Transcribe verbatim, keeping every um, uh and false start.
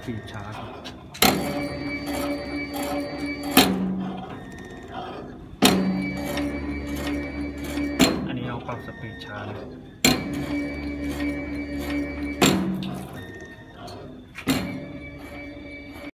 ปีดช้าครับอันนี้เราปรับสปีดช้านะ